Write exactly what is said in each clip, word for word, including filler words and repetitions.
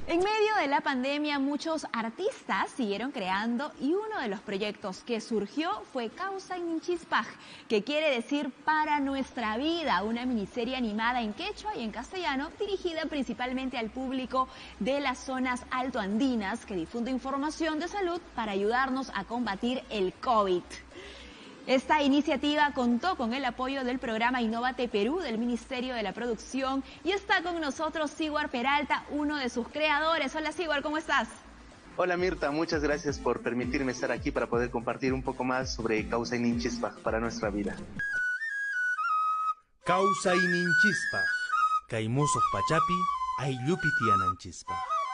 En medio de la pandemia, muchos artistas siguieron creando y uno de los proyectos que surgió fue Causa Ninchispaj, que quiere decir para nuestra vida, una miniserie animada en quechua y en castellano dirigida principalmente al público de las zonas altoandinas que difunde información de salud para ayudarnos a combatir el COVID. Esta iniciativa contó con el apoyo del programa Innovate Perú del Ministerio de la Producción y está con nosotros Siguar Peralta, uno de sus creadores. Hola Siguar, ¿cómo estás? Hola Mirta, muchas gracias por permitirme estar aquí para poder compartir un poco más sobre Causa Ninchispaj para nuestra vida. Causa Ninchispaj, Kaimusoq Pachapi, Ayllupi Tiyananchispaj.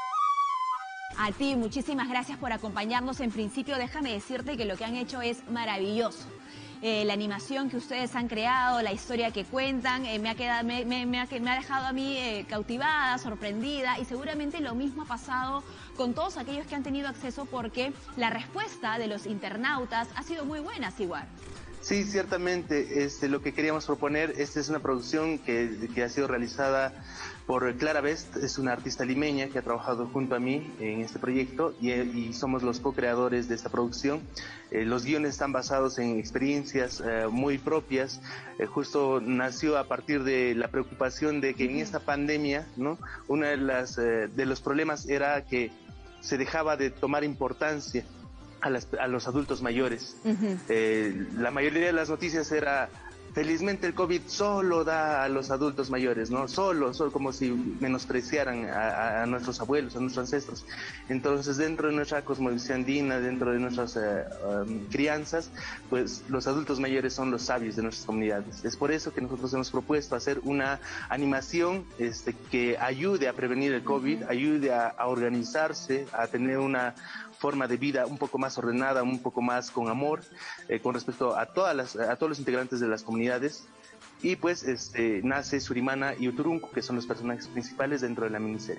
A ti, muchísimas gracias por acompañarnos. En principio, déjame decirte que lo que han hecho es maravilloso. Eh, la animación que ustedes han creado, la historia que cuentan, eh, me, ha quedado, me, me, me, ha, me ha dejado a mí eh, cautivada, sorprendida, y seguramente lo mismo ha pasado con todos aquellos que han tenido acceso, porque la respuesta de los internautas ha sido muy buena, Siguar. Sí, ciertamente, este, lo que queríamos proponer, esta es una producción que, que ha sido realizada por Clara Best, es una artista limeña que ha trabajado junto a mí en este proyecto y, y somos los co-creadores de esta producción. Eh, los guiones están basados en experiencias eh, muy propias, eh, justo nació a partir de la preocupación de que en esta pandemia, ¿no?, uno de, las, eh, de los problemas era que se dejaba de tomar importancia a, las, a los adultos mayores. Uh-huh. eh, la mayoría de las noticias era: felizmente el COVID solo da a los adultos mayores, ¿no? Solo, solo como si menospreciaran a, a nuestros abuelos, a nuestros ancestros. Entonces, dentro de nuestra cosmovisión andina, dentro de nuestras eh, um, crianzas, pues los adultos mayores son los sabios de nuestras comunidades. Es por eso que nosotros hemos propuesto hacer una animación este, que ayude a prevenir el COVID, ayude a, a organizarse, a tener una forma de vida un poco más ordenada, un poco más con amor, eh, con respecto a todas las, a todos los integrantes de las comunidades. Y pues este, nace Surimana y Uturuncu, que son los personajes principales dentro de la miniserie.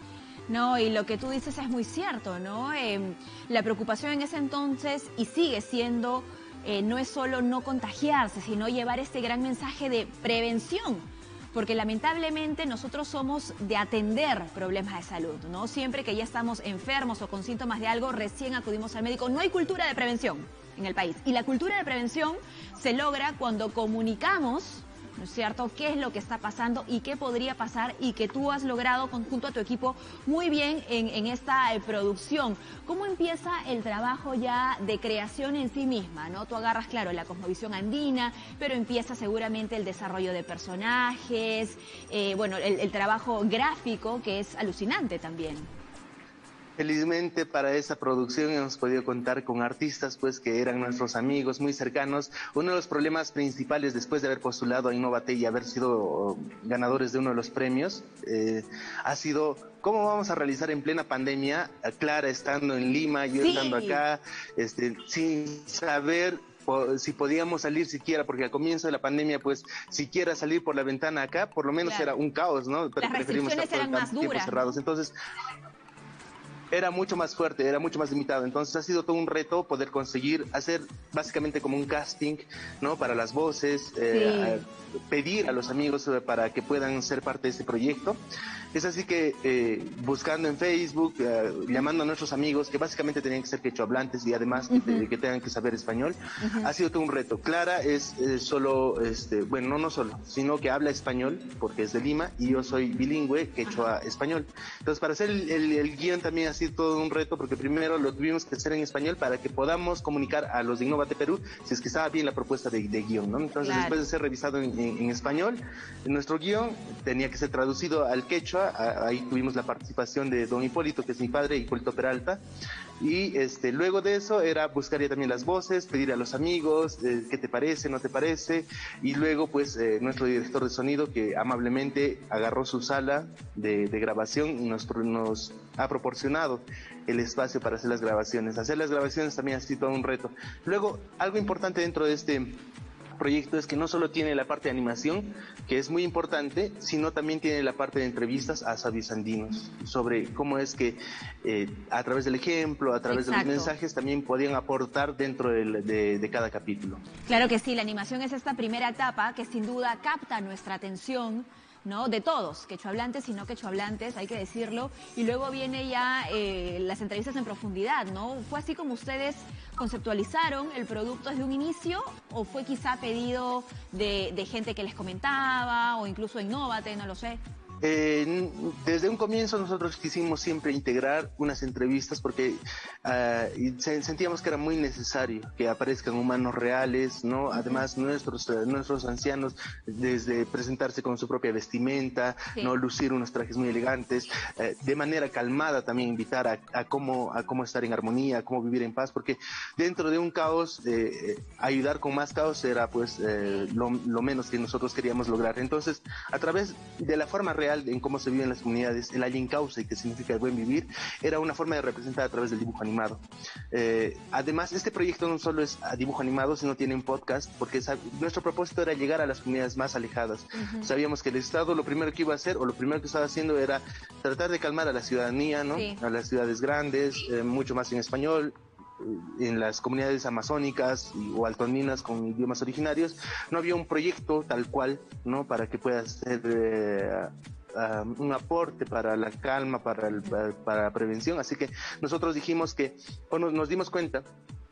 No, y lo que tú dices es muy cierto, ¿no? Eh, la preocupación en ese entonces, y sigue siendo, eh, no es solo no contagiarse, sino llevar este gran mensaje de prevención. Porque lamentablemente nosotros somos de atender problemas de salud, ¿no? Siempre que ya estamos enfermos o con síntomas de algo, recién acudimos al médico. No hay cultura de prevención en el país. Y la cultura de prevención se logra cuando comunicamos, ¿no es cierto?, qué es lo que está pasando y qué podría pasar, y que tú has logrado junto a tu equipo muy bien en, en esta eh, producción. ¿Cómo empieza el trabajo ya de creación en sí misma, ¿no? Tú agarras, claro, la cosmovisión andina, pero empieza seguramente el desarrollo de personajes, eh, bueno, el, el trabajo gráfico, que es alucinante también. Felizmente para esa producción hemos podido contar con artistas pues que eran nuestros amigos muy cercanos. Uno de los problemas principales después de haber postulado a Innovate y haber sido ganadores de uno de los premios eh, ha sido: ¿cómo vamos a realizar en plena pandemia, Clara estando en Lima, yo sí. estando acá, este, sin saber si podíamos salir siquiera, porque al comienzo de la pandemia, pues, siquiera salir por la ventana acá, por lo menos claro. era un caos, ¿no? Pero las restricciones eran más duras, cerrados. Entonces, era mucho más fuerte, era mucho más limitado. Entonces ha sido todo un reto poder conseguir hacer básicamente como un casting, ¿no?, para las voces, eh, sí. a pedir a los amigos para que puedan ser parte de este proyecto. Es así que eh, buscando en Facebook, eh, llamando a nuestros amigos que básicamente tenían que ser quechohablantes y además uh-huh. que, que tengan que saber español, uh-huh. ha sido todo un reto. Clara es eh, solo, este, bueno, no, no solo, sino que habla español porque es de Lima y yo soy bilingüe, quechua-español. Entonces para hacer el, el, el guión también ha sido todo un reto, porque primero lo tuvimos que hacer en español para que podamos comunicar a los de Innovate Perú si es que estaba bien la propuesta de, de guión, ¿no? Entonces claro. después de ser revisado en, en, en español, nuestro guión tenía que ser traducido al quechua. Ahí tuvimos la participación de don Hipólito, que es mi padre, Hipólito Peralta, y este, luego de eso era buscar ya también las voces, pedir a los amigos eh, qué te parece, no te parece, y luego pues eh, nuestro director de sonido, que amablemente agarró su sala de, de grabación y nos, nos ha proporcionado el espacio para hacer las grabaciones. Hacer las grabaciones también ha sido todo un reto. Luego, algo importante dentro de este proyecto es que no solo tiene la parte de animación, que es muy importante, sino también tiene la parte de entrevistas a sabios andinos, sobre cómo es que eh, a través del ejemplo, a través Exacto. de los mensajes, también podían aportar dentro de, de, de cada capítulo. Claro que sí, la animación es esta primera etapa que sin duda capta nuestra atención ¿no? De todos, quechohablantes y no quechohablantes, hay que decirlo. Y luego viene ya eh, las entrevistas en profundidad, ¿no? ¿Fue así como ustedes conceptualizaron el producto desde un inicio o fue quizá pedido de, de gente que les comentaba o incluso Innovate, no lo sé? Eh, desde un comienzo nosotros quisimos siempre integrar unas entrevistas porque uh, y se, sentíamos que era muy necesario que aparezcan humanos reales, ¿no? Además nuestros uh, nuestros ancianos, desde presentarse con su propia vestimenta, sí. no lucir unos trajes muy elegantes, uh, de manera calmada también invitar a, a cómo a cómo estar en armonía, a cómo vivir en paz, porque dentro de un caos eh, ayudar con más caos era pues eh, lo, lo menos que nosotros queríamos lograr. Entonces, a través de la forma real en cómo se viven las comunidades, el Allincauce, que significa el buen vivir, era una forma de representar a través del dibujo animado. Eh, además, este proyecto no solo es a dibujo animado, sino tiene un podcast, porque esa, nuestro propósito era llegar a las comunidades más alejadas. Uh-huh. Sabíamos que el Estado lo primero que iba a hacer, o lo primero que estaba haciendo, era tratar de calmar a la ciudadanía, ¿no? Sí. A las ciudades grandes, eh, mucho más en español, en las comunidades amazónicas o altoandinas con idiomas originarios. No había un proyecto tal cual, ¿no? Para que pueda ser eh, um, un aporte para la calma, para, el, para, para la prevención. Así que nosotros dijimos que, o nos, nos dimos cuenta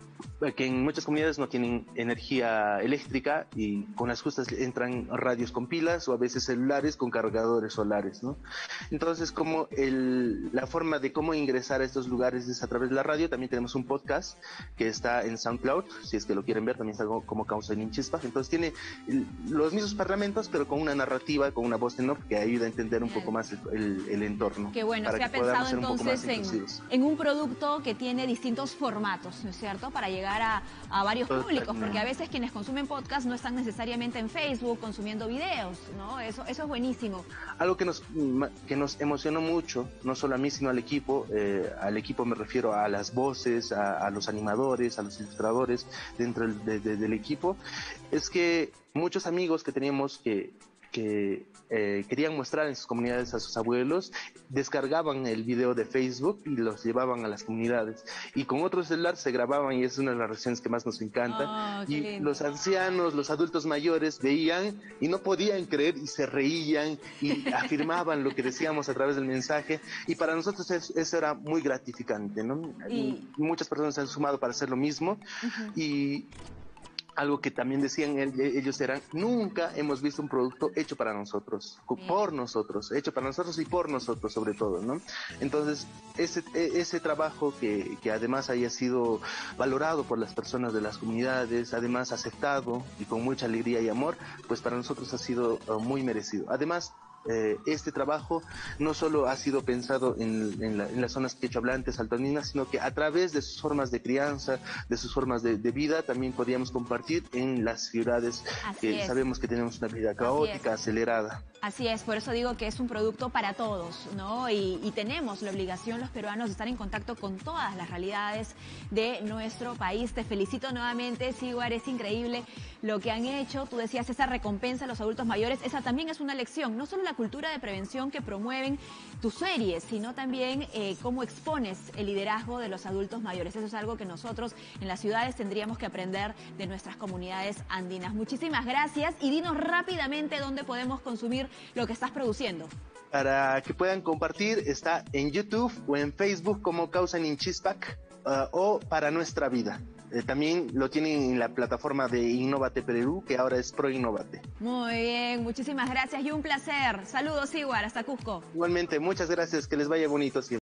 que en muchas comunidades no tienen energía eléctrica y con las justas entran radios con pilas o a veces celulares con cargadores solares, ¿no? Entonces, como el, la forma de cómo ingresar a estos lugares es a través de la radio. También tenemos un podcast que está en SoundCloud, si es que lo quieren ver, también está como Causa Ninchispa. Entonces tiene el, los mismos parlamentos, pero con una narrativa, con una voz en off que ayuda a entender un poco más el, el, el entorno. Qué bueno, se ha pensado entonces en, en un producto que tiene distintos formatos, ¿no es cierto?, para llegar A, a varios públicos, porque a veces quienes consumen podcast no están necesariamente en Facebook consumiendo videos, ¿no? Eso, eso es buenísimo. Algo que nos, que nos emocionó mucho, no solo a mí, sino al equipo, eh, al equipo me refiero a las voces, a, a los animadores, a los ilustradores dentro del, de, de, del equipo, es que muchos amigos que teníamos que que eh, querían mostrar en sus comunidades a sus abuelos, descargaban el video de Facebook y los llevaban a las comunidades. Y con otro celular se grababan, y es una de las reacciones que más nos encanta. Oh, y lindo. Los ancianos, los adultos mayores veían y no podían creer y se reían y afirmaban lo que decíamos a través del mensaje. Y para nosotros eso, eso era muy gratificante, ¿no? Y muchas personas se han sumado para hacer lo mismo. Uh-huh. Y algo que también decían ellos era, nunca hemos visto un producto hecho para nosotros, por nosotros, hecho para nosotros y por nosotros sobre todo, ¿no? Entonces, ese, ese trabajo que, que además haya sido valorado por las personas de las comunidades, además aceptado y con mucha alegría y amor, pues para nosotros ha sido uh, muy merecido. Además, Eh, este trabajo no solo ha sido pensado en, en, la, en las zonas quechohablantes altoandinas, sino que a través de sus formas de crianza, de sus formas de, de vida, también podríamos compartir en las ciudades. Así que es. Sabemos que tenemos una vida caótica, acelerada. Así es, por eso digo que es un producto para todos, ¿no? Y, y tenemos la obligación los peruanos de estar en contacto con todas las realidades de nuestro país. Te felicito nuevamente, Sigwar, es increíble lo que han hecho. Tú decías esa recompensa a los adultos mayores, esa también es una lección, no solo la cultura de prevención que promueven tus series, sino también eh, cómo expones el liderazgo de los adultos mayores. Eso es algo que nosotros en las ciudades tendríamos que aprender de nuestras comunidades andinas. Muchísimas gracias y dinos rápidamente dónde podemos consumir lo que estás produciendo. Para que puedan compartir, está en YouTube o en Facebook como Causa Ninchispac uh, o Para Nuestra Vida. Eh, también lo tienen en la plataforma de Innovate Perú, que ahora es Pro Innovate. Muy bien, muchísimas gracias y un placer. Saludos, Sigwar, hasta Cusco. Igualmente, muchas gracias, que les vaya bonito siempre.